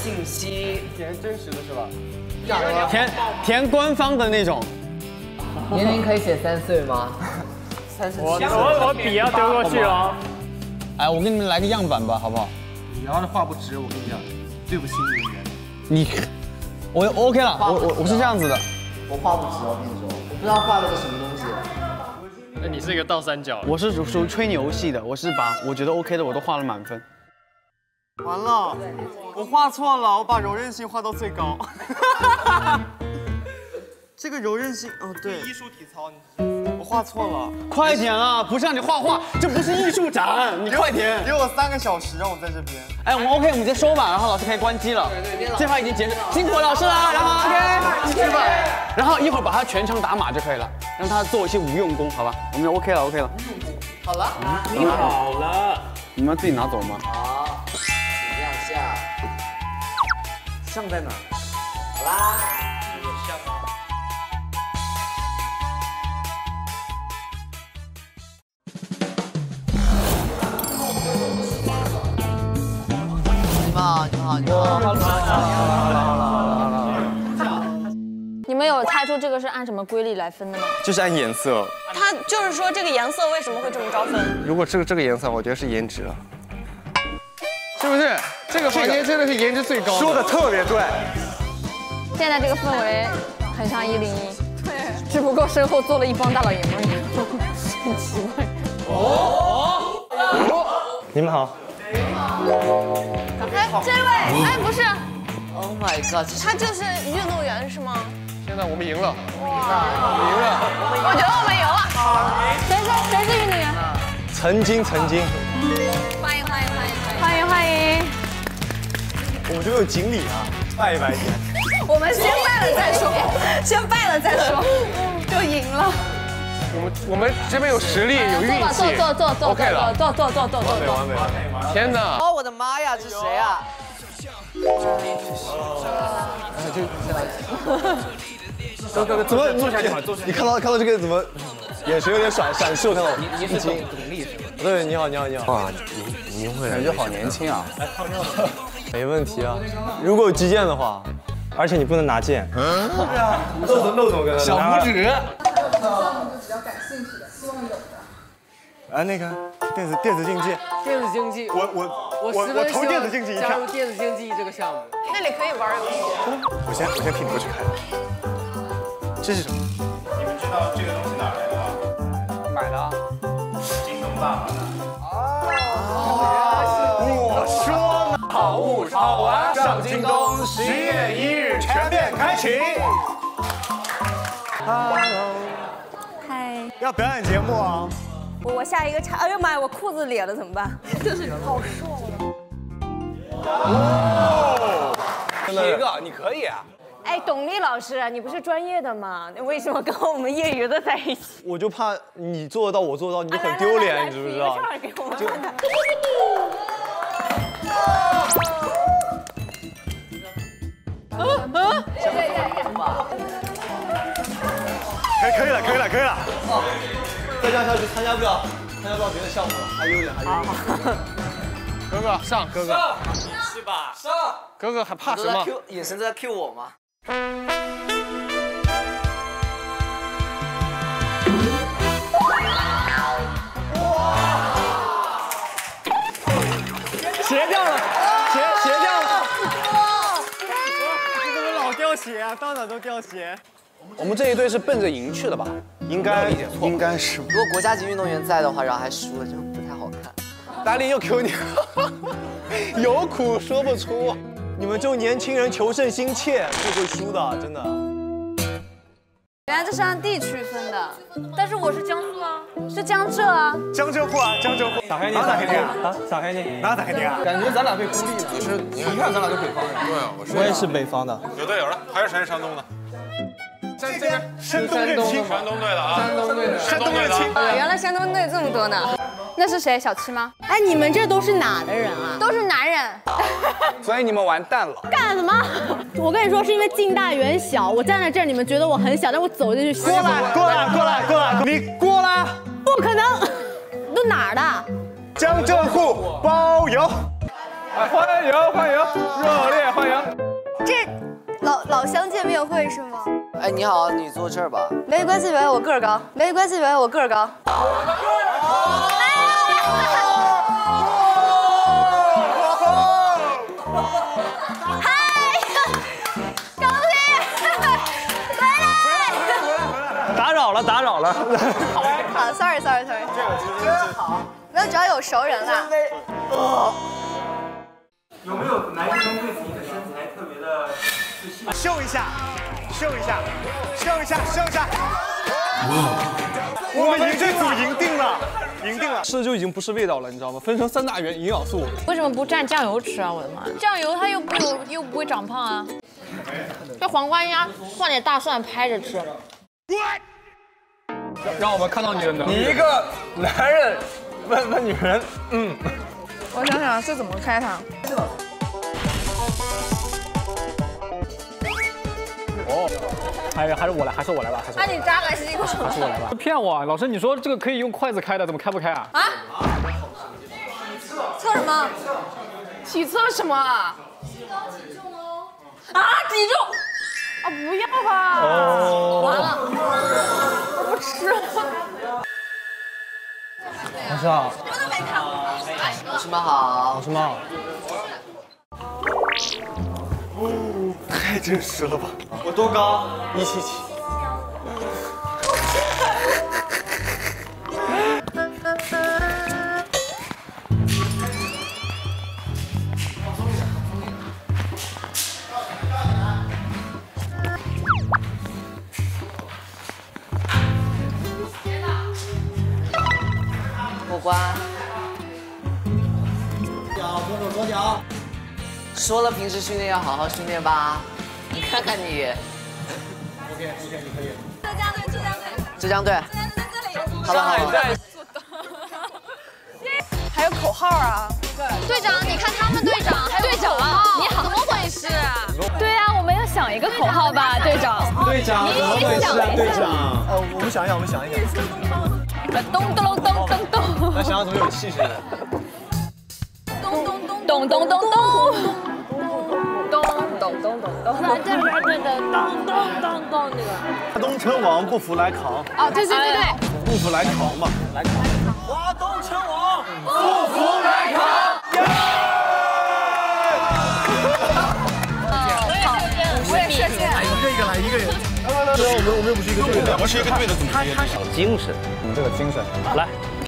信息， 填真实的是吧？ 填官方的那种。 年龄可以写3岁吗我笔要丢过去哦。 哎，我给你们来个样板吧，好不好？ 你要是画不直，我跟你讲，对不起你的人。 你，我 OK 了，我是这样子的。 我画不直，我跟你说，我不知道画了个什么东西。 那你是一个倒三角。 我是属于吹牛系的，我是把我觉得 OK 的我都画了满分。 完了，我画错了，我把柔韧性画到最高。这个柔韧性，哦对，艺术体操，我画错了。 快点啊！不是让你画画，这不是艺术展，你快点。 给我3个小时，让我在这边。 哎，我们 OK， 我们直接收吧，然后老师可以关机了。这盘已经截止，辛苦老师了。然后 OK， 去吧。然后一会儿把它全程打码就可以了，让他做一些无用功，好吧？我们就 OK 了 ，OK 了。 好了， 你好了， 你们要自己拿走吗？ 好，请亮相。 像在哪？ 好啦。 有像吗？ 你们好，你们好，你们好。 你们有猜出这个是按什么规律来分的吗？ 就是按颜色。 他就是说这个颜色为什么会这么着分？ 如果是这个颜色，我觉得是颜值了，是不是？这个房间真的是颜值最高。说的特别对。 现在这个氛围很像101，对，只不过身后坐了一帮大老爷们儿，很奇怪。 你们好。 哎，这位，哎，不是， Oh my god， 他就是运动员是吗？ 现在我们赢了。 我觉得我们赢了。 谁是运动员？ 曾经。 欢迎欢迎欢迎欢迎欢迎！ 我们这边有锦鲤啊，拜一拜先。 我们先败了再说，先败了再说，就赢了。 我们这边有实力，有运气。 坐 OK 了。 完美。 天哪！ 哦，我的妈呀，这谁啊？ 哥，怎么坐下去？你看到这个怎么眼神有点闪烁？看到你是董力是吧？ 对，你好。哇，您会感觉好年轻啊。 没问题啊。如果有击剑的话，而且你不能拿剑。对啊，漏总跟小拇指。 比较感兴趣的，希望有的。 啊，那个电子竞技。 电子竞技， 我投电子竞技一票。 加入电子竞技这个项目。 那里可以玩游戏。 我先替你过去看。这是什么？ 你们知道这个东西哪儿来的吗？ 买的。 京东大买的。 我说呢，好物好玩上京东，11月1日全面开启。Hello。 嗨， 要表演节目啊。 我下一个插，哎呦妈呀，我裤子裂了怎么办？就是好瘦哦。一个，你可以啊。 哎，董力老师，你不是专业的吗？那为什么跟我们业余的在一起？ 我就怕你做得到，我做得到，你就很丢脸，你知不知道？ 给我们看看。 可以了。再这样下去参加不了别的项目了，还有点。哥哥上，哥哥是吧？ 上，哥哥还怕什么？ 眼神在 Q 我吗？ 鞋掉了。你怎么老掉鞋啊？到哪都掉鞋。 我们这一队是奔着赢去的吧？ 应该是。 如果国家级运动员在的话，然后还输了，就不太好看。 达令又 Q 你，有苦说不出。你们这种年轻人求胜心切，不会输的，真的。 原来这是按地区分的，但是我是江苏啊，是江浙啊。 江浙沪。打开你啊！打开你，哪打开你啊？ 感觉咱俩被孤立了。就是你看咱俩都北方人。 对啊， 我也是北方的。 有了，还有谁是山东的？ 这边山东队的啊，山东队的。 原来山东队这么多呢。那是谁？小七吗？ 哎，你们这都是哪的人啊？ 都是男人。 所以你们完蛋了。 干什么？我跟你说，是因为近大远小，我站在这儿，你们觉得我很小，但我走进去。过来，你过来。 不可能，都哪儿的？ 江浙沪包邮。 欢迎欢迎，热烈欢迎！ 这老乡见面会是吗？ 哎，你好，你坐这儿吧。 没关系，我个儿高。没关系，我个儿高。 打扰了。 好 ，sorry。这个其实真好。那只要有熟人了。 有没有男生对自己的身材特别的自信？ 秀一下！我们这组赢定了！吃就已经不是味道了，你知道吗？分成3大元营养素。 为什么不蘸酱油吃啊？我的妈！酱油它又不会长胖啊。这黄瓜鸭放点大蒜拍着吃。 让我们看到你的能力。 你一个男人问女人， 我想想这怎么开它？ 还是我来吧， 那你扎个西瓜。 还是我来吧。骗我，老师，你说这个可以用筷子开的，怎么开不开啊？ 测什么？ 体测什么啊？ 体重哦。啊，体重？ 啊，不要吧！ 完了，我不吃了。 老师好。 什么都没看。 老师们好。 老师们好。 太真实了吧！我多高？177。 过关。左脚。说了平时训练要好好训练吧。你看看你。 OK， 你可以。 浙江队。好了。 还有口号啊！ 队长，你看他们队长，还有队长，你好，怎么回事啊？ 对啊，我们要想一个口号吧，队长。 队长，怎么回事啊，队长？我们想一想。 咚咚咚咚咚咚。 那想想怎么有气势的？ 咚咚咚咚咚咚咚。 对，咚那个。 华东车王不服来扛。 哦，对。 不服来扛嘛，来扛。华东车王不服来扛。 我也射箭。 来一个人。我们又不是一个队的，我们是一个队的，怎么？ 他有精神，你这个精神，来。